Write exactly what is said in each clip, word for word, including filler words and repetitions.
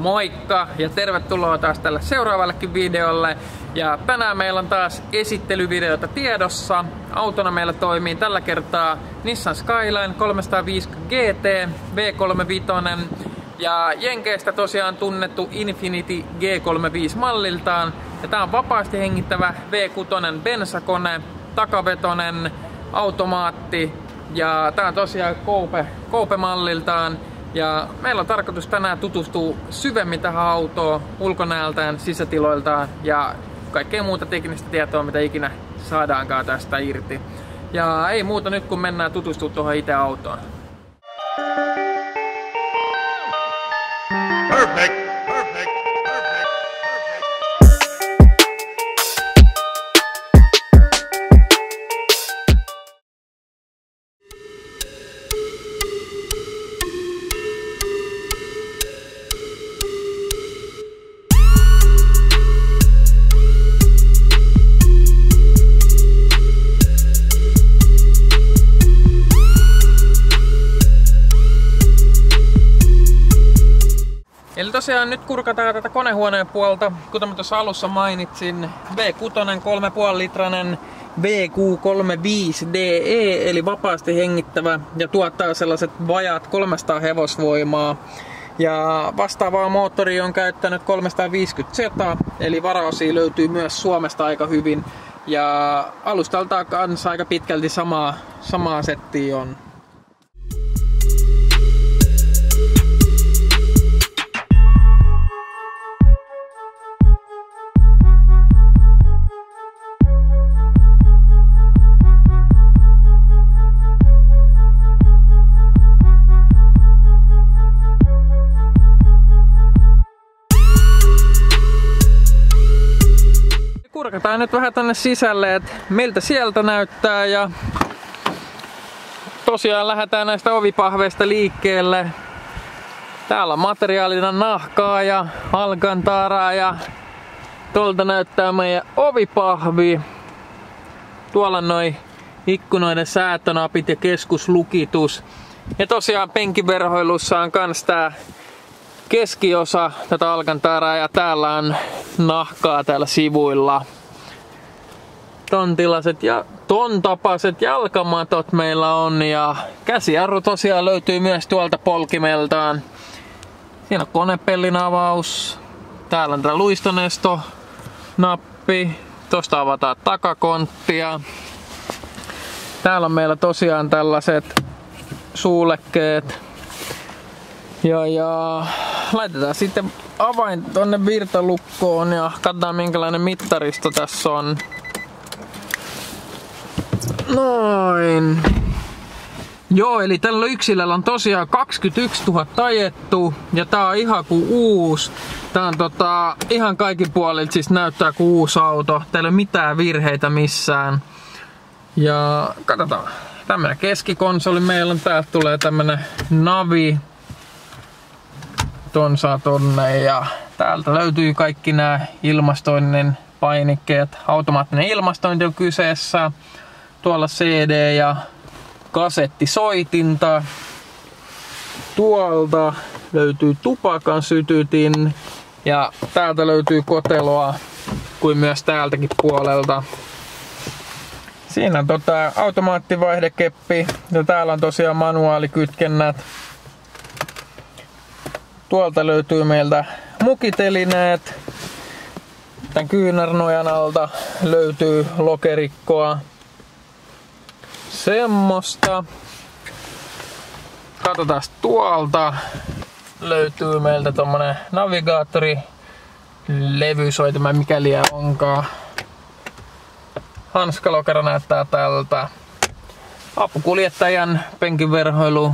Moikka ja tervetuloa taas tälle seuraavallekin videolle. Ja tänään meillä on taas esittelyvideota tiedossa. Autona meillä toimii tällä kertaa Nissan Skyline kolmesataaviisikymmentä G T V kolmekymmentäviisi ja Jenkeistä tosiaan tunnettu Infiniti G kolmekymmentäviisi malliltaan. Ja tää on vapaasti hengittävä V kuusi bensakone, takavetonen automaatti ja tää on tosiaan Coupe, Coupe malliltaan. Ja meillä on tarkoitus tänään tutustua syvemmin tähän autoon, ulkonäöltään, sisätiloiltaan ja kaikkea muuta teknistä tietoa, mitä ikinä saadaankaan tästä irti. Ja ei muuta nyt, kun mennään tutustumaan tuohon itse autoon. Perfect. Eli tosiaan nyt kurkataan tätä konehuoneen puolta. Kuten mä tuossa alussa mainitsin, V kuusi kolme pilkku viisi litranen V Q kolmekymmentäviisi D E, eli vapaasti hengittävä ja tuottaa sellaiset vajaat kolmesataa hevosvoimaa. Ja vastaavaa moottoria on käyttänyt kolmesataaviisikymmentä Z, eli varaosia löytyy myös Suomesta aika hyvin. Ja alustaltaan kanssa aika pitkälti samaa, samaa settiä on. Kurkataan nyt vähän tänne sisälle, että miltä sieltä näyttää, ja tosiaan lähdetään näistä ovipahveista liikkeelle. Täällä on materiaalina nahkaa ja alcantaraa ja tuolta näyttää meidän ovipahvi. Tuolla on noi ikkunoiden säätönapit ja keskuslukitus. Ja tosiaan penkiverhoilussa on kans tää keskiosa tätä alcantaraa ja täällä on nahkaa täällä sivuilla. Tontilaiset ja ton tapaiset jalkamatot meillä on ja käsijarru tosiaan löytyy myös tuolta polkimeltaan. Siinä on konepellin avaus. Täällä on tää luistonesto nappi. Tosta avataan takakonttia. Täällä on meillä tosiaan tällaiset suulekkeet. Ja, ja laitetaan sitten avain tonne virtalukkoon ja katsotaan minkälainen mittaristo tässä on. Noin. Joo, eli tällä yksilöllä on tosiaan kaksikymmentäyksituhatta ajettu ja tää on ihan kuin uusi. Tää on tota, ihan kaikin puolilta siis näyttää kuin uusi auto. Täällä ei ole mitään virheitä missään. Ja katsotaan. Tämmönen keskikonsoli meillä on. Täältä tulee tämmönen navi. Ton saa tonne ja täältä löytyy kaikki nämä ilmastoinnin painikkeet. Automaattinen ilmastointi on kyseessä. Tuolla C D ja kasettisoitinta. Tuolta löytyy tupakan sytytin ja täältä löytyy koteloa kuin myös täältäkin puolelta. Siinä on tota automaattivaihdekeppi ja täällä on tosiaan manuaalikytkennät. Tuolta löytyy meiltä mukitelineet. Tän kyynärnojan alta löytyy lokerikkoa. Semmosta. Katsotaan tuolta. Löytyy meiltä tommonen navigaattori. Levysoitime mikä liian onkaan. Hanskalokero näyttää tältä. Apukuljettajan penkinverhoilu.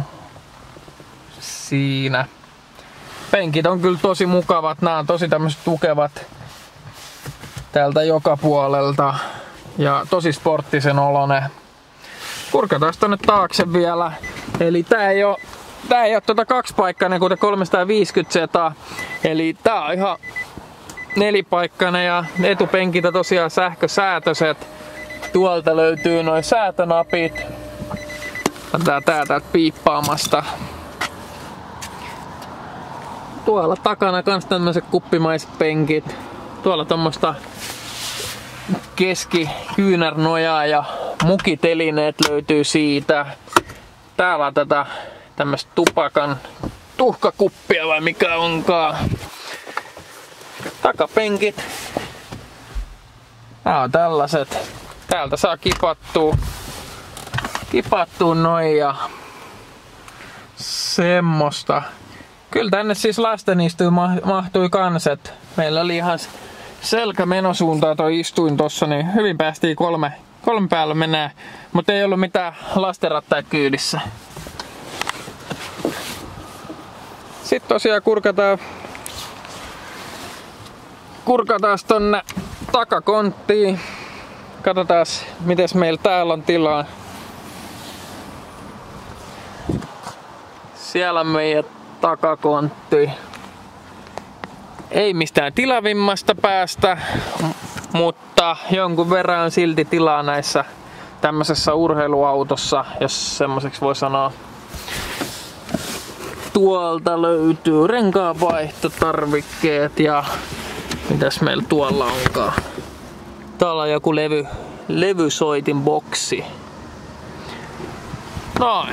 Siinä. Penkit on kyllä tosi mukavat, nämä on tosi tämmöiset tukevat täältä joka puolelta ja tosi sporttisen oloinen. Kurkataan tonne taakse vielä. Eli tää ei oo, tää ei oo tota kaksipaikkainen kuten kolmesataaviisikymmentä Z, eli tää on ihan nelipaikkainen ja etupenkitä tosiaan sähkösäätöiset. Tuolta löytyy noin säätönapit. Tää täältä piippaamasta. tuolla takana kans tämmöiset kuppimaiset penkit. Tuolla tommosta keskikyynärnojaa ja mukitelineet löytyy siitä. Täällä on tätä tämmöstä tupakan tuhkakuppia vai mikä onkaan. Takapenkit. Tää on tällaiset. Täältä saa kipattua, kipattua noin ja semmoista. Kyllä tänne siis lasten istuin mahtui kanset. Meillä oli ihan selkä menosuuntaan toi istuin tossa, niin hyvin päästiin kolme, kolme päällä mennään. Mutta ei ollut mitään lastenrattaita kyydissä. Sitten tosiaan kurkataan, kurkataan tonne takakonttiin. Katsotaan mites meillä täällä on tilaa. Siellä on meidän takakontti. Ei mistään tilavimmasta päästä, mutta jonkun verran on silti tilaa näissä tämmöisessä urheiluautossa, jos semmoiseksi voi sanoa. Tuolta löytyy renkaanvaihtotarvikkeet ja mitäs meillä tuolla onkaan. Täällä on joku levy, levysoitin boksi. Noin.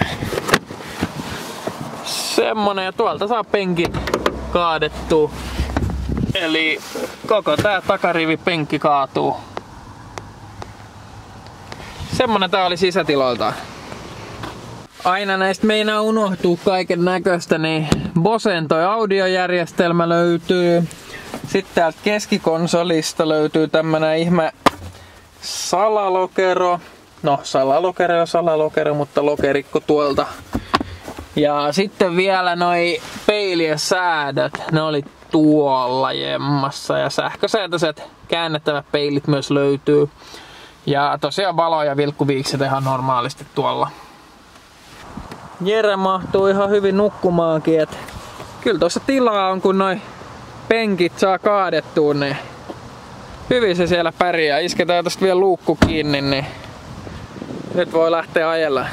Semmonen, ja tuolta saa penkit kaadettua. Eli koko tää takarivi penkki kaatuu. Semmonen tää oli sisätiloiltaan. Aina näistä meinaa unohtuu kaiken näköistä, niin Bosen toi audiojärjestelmä löytyy. Sitten täältä keskikonsolista löytyy tämmönen ihme salalokero. No, salalokero ja salalokero, mutta lokerikko tuolta. Ja sitten vielä noi peilien säädöt, ne oli tuolla jemmassa. Ja sähkösäätöiset käännettävät peilit myös löytyy. Ja tosiaan valo- ja vilkkuviikset ihan normaalisti tuolla. Jere mahtuu ihan hyvin nukkumaankin, et kyllä tuossa tilaa on, kun noi penkit saa kaadettua, niin hyvin se siellä pärjää. Isketään tästä vielä luukku kiinni, niin nyt voi lähteä ajella.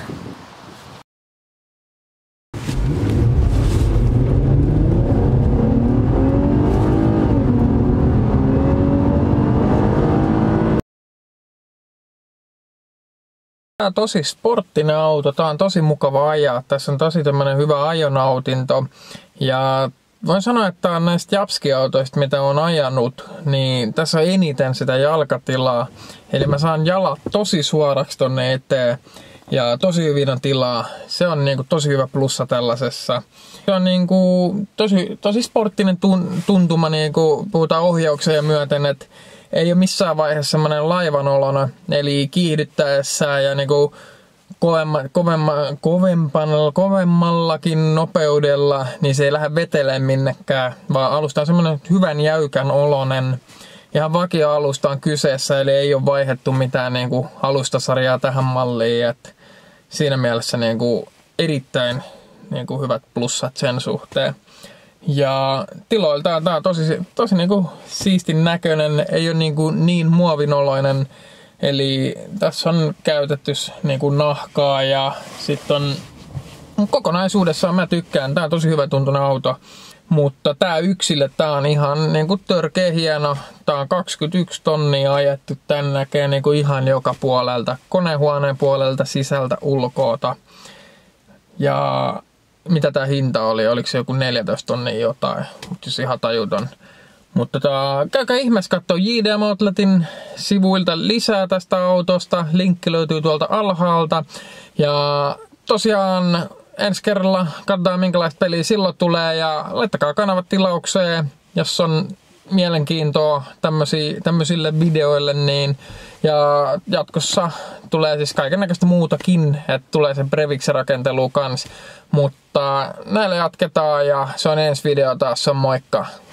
Tää on tosi sporttinen auto, tää on tosi mukava ajaa, tässä on tosi tämmönen hyvä ajonautinto ja voin sanoa, että tää on näistä Japski-autoista, mitä on ajanut, niin tässä on eniten sitä jalkatilaa, eli mä saan jalat tosi suoraksi tonne eteen ja tosi hyvin on tilaa, se on niinku tosi hyvä plussa tällaisessa. Se on niinku tosi, tosi sporttinen tuntuma, niinku puhutaan ohjauksia myöten, että ei ole missään vaiheessa semmoinen laivanolona, eli kiihdyttäessä ja niinku kovemma, kovemma, kovempalla, kovemmallakin nopeudella, niin se ei lähde veteleen minnekään, vaan alusta on semmoinen hyvän jäykän olonen. Ihan vakio-alusta on kyseessä, eli ei ole vaihdettu mitään niinku alustasarjaa tähän malliin. Et siinä mielessä niinku erittäin niinku hyvät plussat sen suhteen. Ja tiloiltaan tää on tosi, tosi niinku siistin näköinen, ei ole niinku niin muovinoloinen. Eli tässä on käytetty niinku nahkaa ja sitten on kokonaisuudessaan mä tykkään, tää on tosi hyvä tuntunen auto. Mutta tää yksille tää on ihan niinku törkeä hieno. Tää on kaksikymmentäyksi tonnia ajettu, tän näkee niinku ihan joka puolelta. Konehuoneen puolelta, sisältä, ulkoota. Ja mitä tää hinta oli? Oliko se joku neljätoista tonnia jotain? Mutta siis ihan tajuton. Mutta tota, käykää ihmeessä kattoo J D Outletin sivuilta lisää tästä autosta. Linkki löytyy tuolta alhaalta. Ja tosiaan ensi kerralla katsotaan minkälaista peliä silloin tulee. Ja laittakaa kanavat tilaukseen, jos on mielenkiintoa tämmöisille videoille. Niin. Ja jatkossa tulee siis kaikennäköistä muutakin, että tulee se Brevixen rakentelu kans. Mutta näillä jatketaan ja se on ensi video taas, se on moikka!